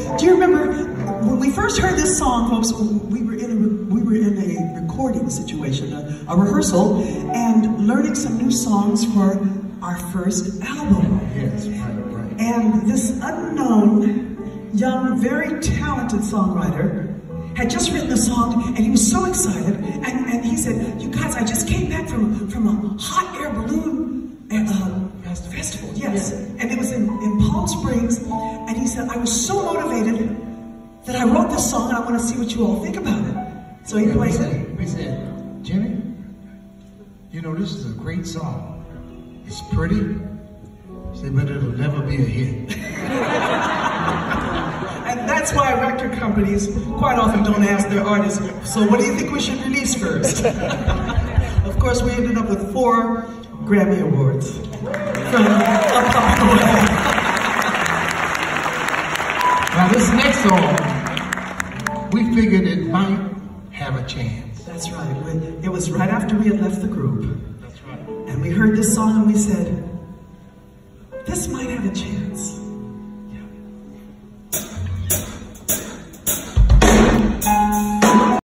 Do you remember when we first heard this song, folks? We were in a recording situation, a rehearsal, and learning some new songs for our first album. Yes, right. And this unknown, young, very talented songwriter had just written a song, and he was so excited. And he said, "You guys, I just came back from a hot air balloon festival, yes. Yeah. And it was in Palm Springs. And he said, I was so motivated that I wrote this song, and I want to see what you all think about it." So he played it. We said, "Jimmy, you know, this is a great song. It's pretty, but it'll never be a hit." And that's why record companies quite often don't ask their artists, "So what do you think we should release first?" Of course, we ended up with 4 Grammy Awards from Up Off the Wall. Now this next song, we figured it might have a chance. That's right. It was right after we had left the group. That's right. And we heard this song and we said, this might have a chance. Yeah.